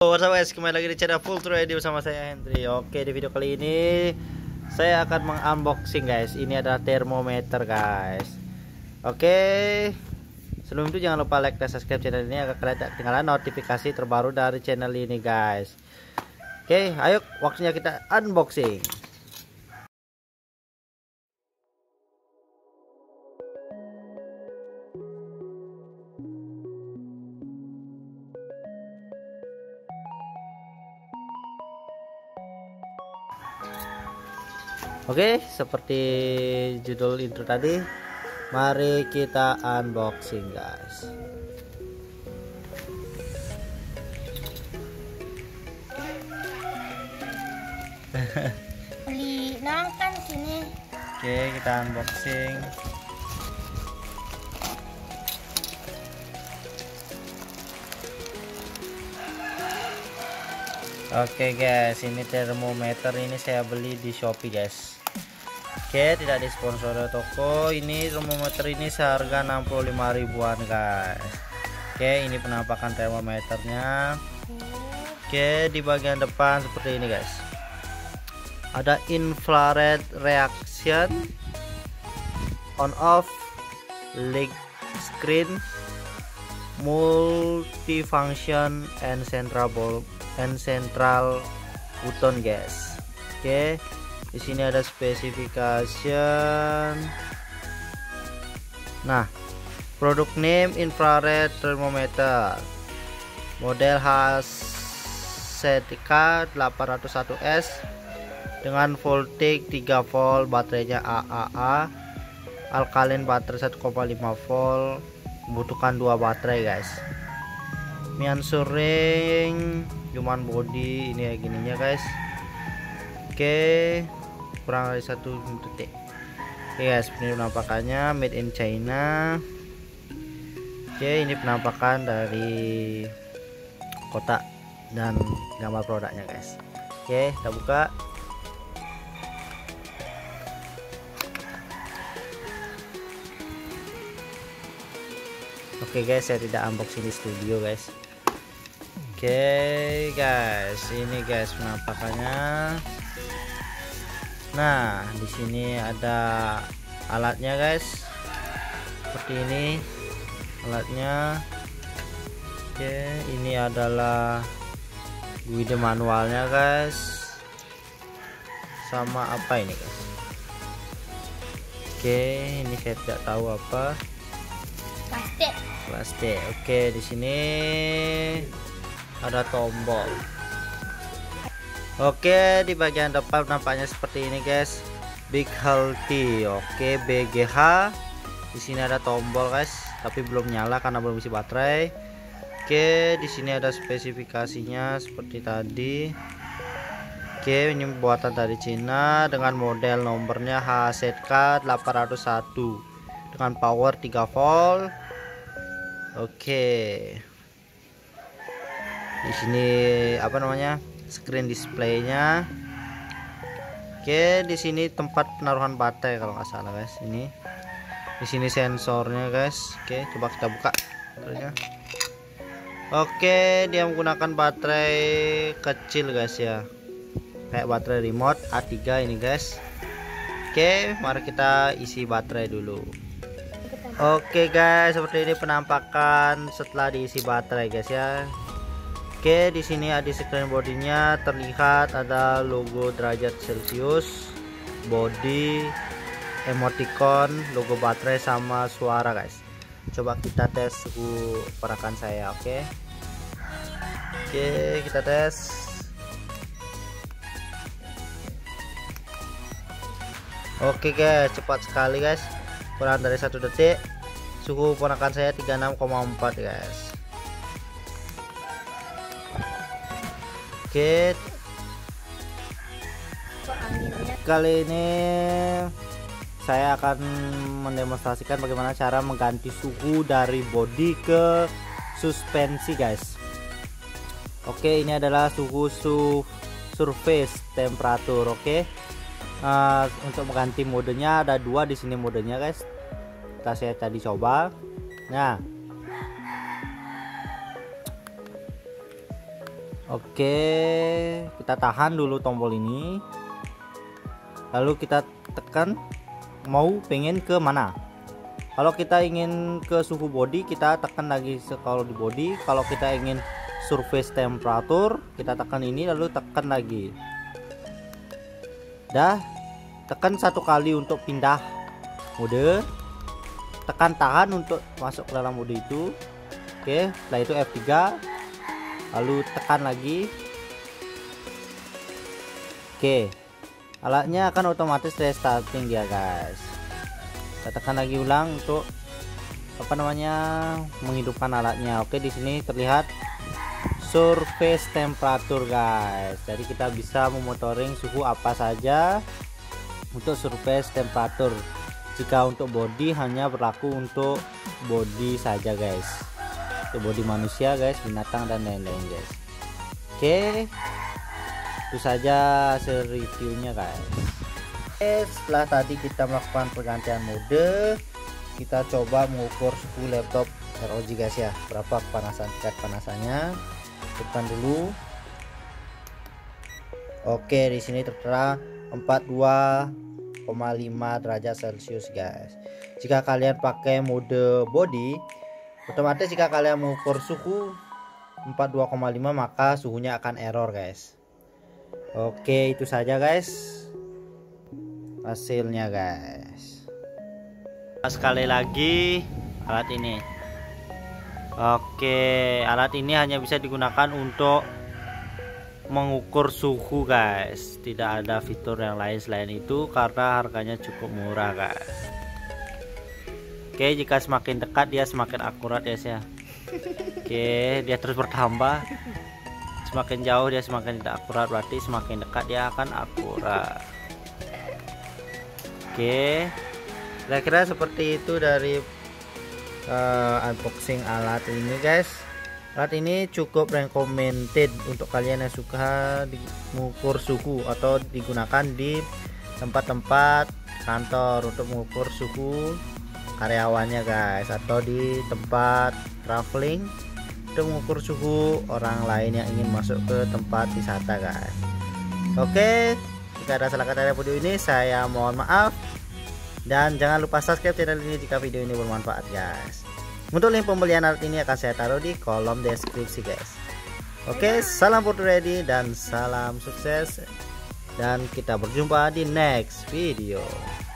Yo, what's up guys, kembali lagi di channel Full True ID bersama saya Hendry. Oke, di video kali ini saya akan mengunboxing guys. Ini adalah termometer guys. Oke, sebelum itu jangan lupa like dan subscribe channel ini agar kalian tidak ketinggalan notifikasi terbaru dari channel ini guys. Oke, ayo waktunya kita unboxing. Oke, seperti judul intro tadi, mari kita unboxing guys. Beli nangkan sini. Oke, kita unboxing. Oke guys, ini termometer ini saya beli di Shopee guys. Oke, tidak disponsori toko. Ini termometer ini seharga 65 ribuan guys. Oke, ini penampakan termometernya. Oke, di bagian depan seperti ini guys. Ada infrared reaction, on off, light screen, multifunction and central button guys. Oke, di sini ada specification. Nah, product name infrared thermometer, model HZK 801S dengan voltage 3 volt, baterainya AAA, alkaline baterai 1,5 volt, membutuhkan 2 baterai guys. Measuring cuman body ini ya gininya guys. Oke, kurang dari 1 detik. Oke guys, ini penampakannya made in China. Oke, ini penampakan dari kotak dan gambar produknya guys. Oke, kita buka. Oke guys, saya tidak unboxing di studio guys. Oke guys, ini guys penampakannya. Nah, di sini ada alatnya guys. Seperti ini alatnya. Oke, ini adalah guide manualnya guys. Sama apa ini guys? Oke, ini saya tidak tahu apa. Plastik. Oke, di sini ada tombol. Oke, di bagian depan nampaknya seperti ini guys. Big Healthy. Oke, BGH. Di sini ada tombol guys, tapi belum nyala karena belum isi baterai. Oke, di sini ada spesifikasinya seperti tadi. Oke, ini buatan dari Cina dengan model nomornya HZK 801 dengan power 3 volt. Oke. Di sini apa namanya? Screen displaynya. Oke, di sini tempat penaruhan baterai kalau nggak salah guys. Ini. Di sini sensornya guys. Oke, coba kita buka. Oke, dia menggunakan baterai kecil guys ya. Kayak baterai remote A3 ini guys. Oke, mari kita isi baterai dulu. Oke guys, seperti ini penampakan setelah diisi baterai guys ya. Oke, di sini ada screen bodinya, terlihat ada logo derajat Celcius, body, emoticon, logo baterai sama suara guys. Coba kita tes suhu perakan saya. Oke, kita tes. Oke guys, cepat sekali guys, kurang dari 1 detik. Suhu ponakan saya 36,4 guys. Oke, kali ini saya akan mendemonstrasikan bagaimana cara mengganti suhu dari body ke suspensi guys. Oke, ini adalah suhu surface temperatur. Oke, untuk mengganti modenya ada 2 di sini modenya guys. Saya tadi coba. Nah, Oke, kita tahan dulu tombol ini, lalu kita tekan mau pengen ke mana. Kalau kita ingin ke suhu body, kita tekan lagi kalau di body. Kalau kita ingin surface temperature, kita tekan ini lalu tekan lagi. Dah, tekan satu kali untuk pindah mode, tekan tahan untuk masuk ke dalam mode itu. Oke, setelah itu F3, lalu tekan lagi. Oke, alatnya akan otomatis restarting dia guys. Kita tekan lagi ulang untuk menghidupkan alatnya. Oke, di sini terlihat surface temperature guys, jadi kita bisa memonitoring suhu apa saja untuk surface temperature. Jika untuk body hanya berlaku untuk body saja guys, untuk body manusia guys, binatang dan lain-lain guys. Oke, itu saja hasil reviewnya guys. Setelah tadi kita melakukan pergantian mode, kita coba mengukur suhu laptop ROG guys ya, berapa kepanasan, tingkat kepanasannya. Tekan dulu. Oke, di sini tertera 42,5 derajat Celcius guys. Jika kalian pakai mode body, otomatis jika kalian mengukur suhu 42,5 maka suhunya akan error guys. Oke, itu saja guys hasilnya guys. Sekali lagi alat ini. Oke, alat ini hanya bisa digunakan untuk mengukur suhu guys, tidak ada fitur yang lain selain itu karena harganya cukup murah guys. Oke, jika semakin dekat dia semakin akurat guys ya. Oke, dia terus bertambah, semakin jauh dia semakin tidak akurat, berarti semakin dekat dia akan akurat. Oke, kira-kira seperti itu dari unboxing alat ini guys. Alat ini cukup recommended untuk kalian yang suka mengukur suhu atau digunakan di tempat-tempat kantor untuk mengukur suhu karyawannya guys, atau di tempat traveling untuk mengukur suhu orang lain yang ingin masuk ke tempat wisata guys. Oke, jika ada salah kata dalam video ini saya mohon maaf, dan jangan lupa subscribe channel ini jika video ini bermanfaat guys. Untuk link pembelian alat ini akan saya taruh di kolom deskripsi guys. Oke, salam Portu Ready dan salam sukses, dan kita berjumpa di next video.